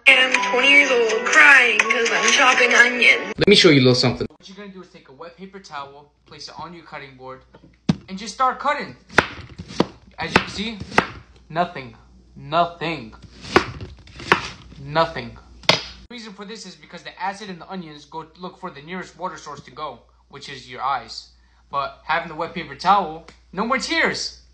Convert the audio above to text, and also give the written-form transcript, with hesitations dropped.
I'm 20 years old, crying because I'm chopping onion. Let me show you a little something. What you're gonna do is take a wet paper towel, place it on your cutting board, and just start cutting. As you can see, nothing. The reason for this is because the acid in the onions go look for the nearest water source to go, which is your eyes. But having the wet paper towel, no more tears.